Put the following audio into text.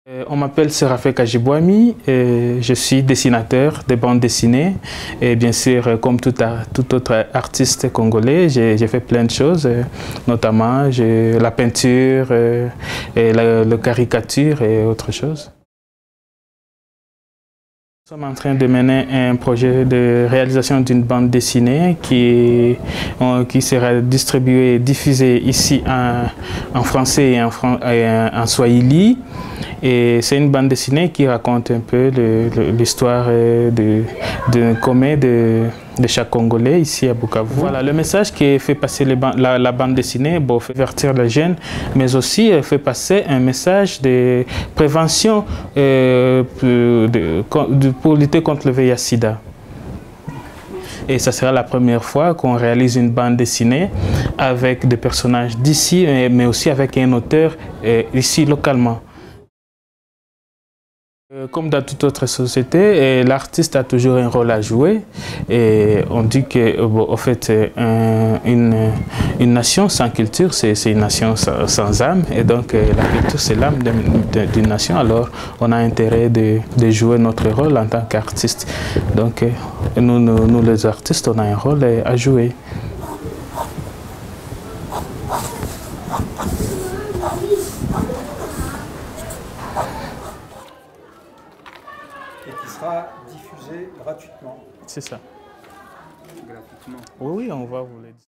On m'appelle Séraphin Kajibouami et je suis dessinateur de bande dessinée et bien sûr comme tout autre artiste congolais j'ai fait plein de choses, notamment la peinture, et la caricature et autre chose. Nous sommes en train de mener un projet de réalisation d'une bande dessinée qui sera distribuée et diffusée ici en français et en swahili. Et c'est une bande dessinée qui raconte un peu l'histoire commun de chaque Congolais ici à Bukavu. Voilà, le message qui fait passer la bande dessinée, bon, fait avertir les jeunes, mais aussi fait passer un message de prévention pour lutter contre le VIH-Sida. Et ça sera la première fois qu'on réalise une bande dessinée avec des personnages d'ici, mais aussi avec un auteur ici localement. Comme dans toute autre société, l'artiste a toujours un rôle à jouer et on dit que, en fait, une nation sans culture, c'est une nation sans âme, et donc la culture c'est l'âme d'une nation, alors on a intérêt de jouer notre rôle en tant qu'artiste. Donc nous les artistes, on a un rôle à jouer. Et qui sera diffusé gratuitement. C'est ça. Gratuitement. Oui, on va vous le dire.